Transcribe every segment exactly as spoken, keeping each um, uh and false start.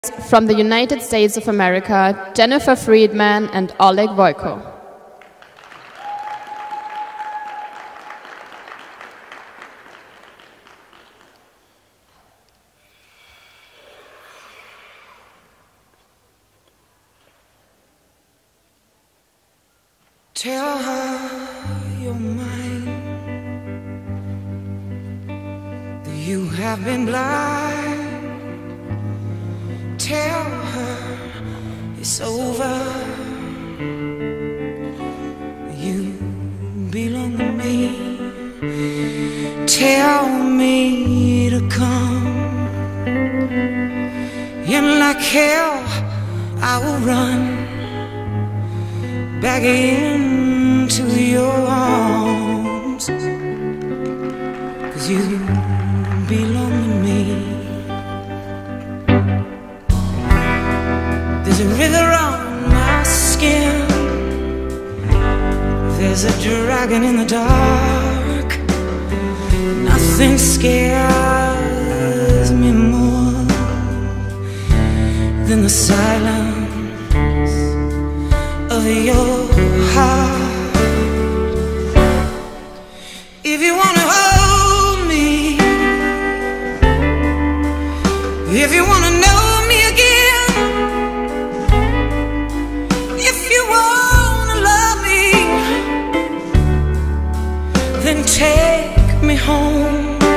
from the United States of America, Jennifer Friedman and Oleg Voyko. Tell her you're mine, that you have been blind. Tell her it's over, you belong to me. Tell me to come, and like hell I will run back into your arms, 'cause you belong to me. There's a river on my skin, there's a dragon in the dark. Nothing scares me more than the silence of your heart. If you wanna hold me, if you wanna know me again, if you wanna love me, then take me home.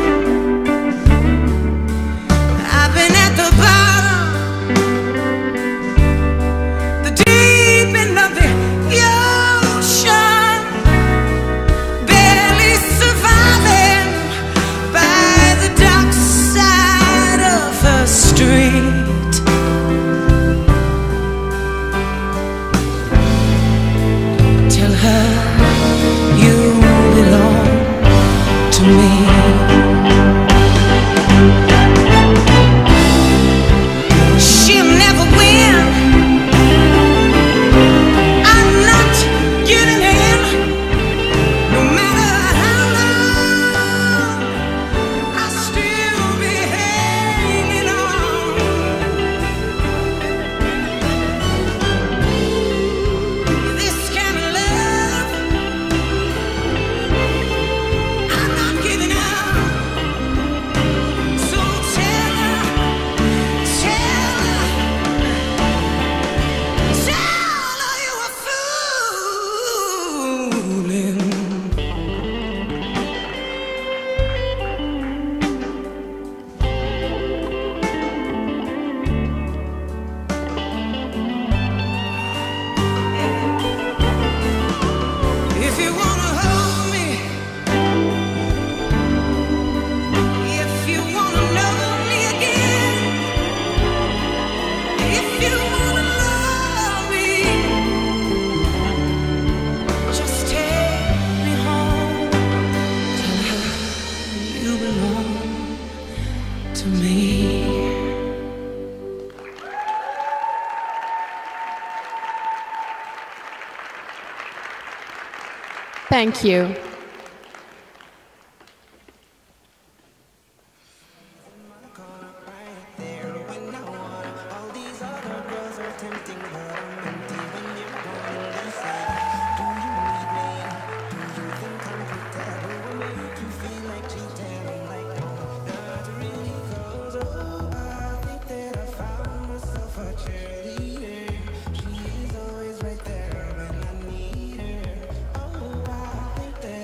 I've been at the bottom, the deep end of the ocean, barely surviving by the dark side of the street. Tell her you belong to me. She'll never win, I'm not giving in. No matter how long, I'll still be hanging on. This kind of love, I'm not giving up. So tell her, tell her, tell her you were fooling. If you wanna hold me, if you wanna know me again, if you wanna love me, just take me home. Tell her you belong to me. Thank you. She's always right there when I need her. Oh, I think that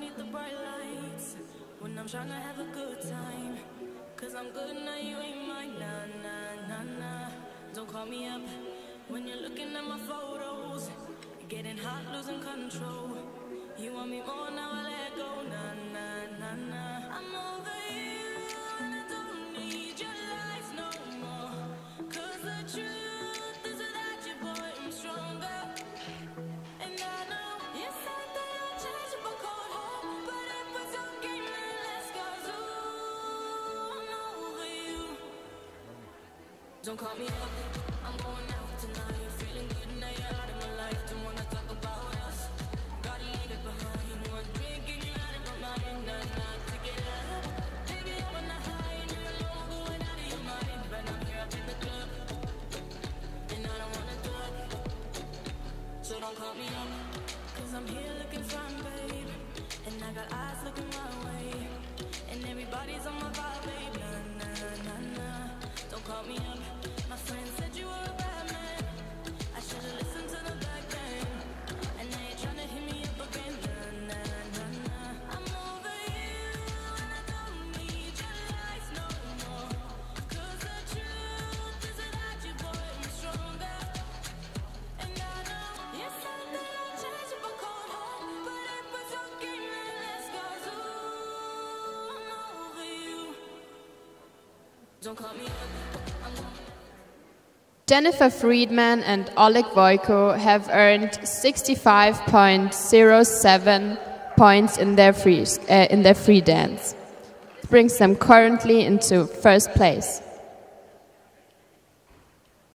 underneath the bright lights when I'm trying to have a good time. Cause I'm good now, you ain't mine. Nah, nah, nah, nah. Don't call me up when you're looking at my photos. Getting hot, losing control. You want me more, now I let go. Nah, nah, nah, nah. I'm over you and I don't need your lies no more. Cause the truth is without you, boy, I'm stronger. And I know you said that I'll change up a cold heart, but if it's okay, man, let's go. Ooh, I'm over you. Don't call me up, I'm going out tonight. Feeling good now, you're out of my life. Don't wanna talk about us, gotta leave it behind. One drink and you're out of my mind. Nah, nah, take it up. Baby, I'm on the high and you're alone, going out of your mind. But I'm here up in the club, and I don't wanna talk. So don't call me up, cause I'm here looking fine, babe. And I got eyes looking my way, and everybody's on my vibe, babe. Nah, nah, nah, nah. Don't call me up, my friend said you were a bad man. I should've listened to the back then. And now you're tryna hit me up again. Nah, nah, nah, nah. I'm over you and I don't need your lies no more. Cause the truth is without you, boy, I'm stronger. And I know you said that I'll change up a cold heart, but if it's okay, man, let's go. Ooh, I'm over you. Don't call me up, I'm gonna Jennifer Friedman and Oleg Voiko have earned sixty-five point zero seven points in their free, uh, in their free dance. This brings them currently into first place.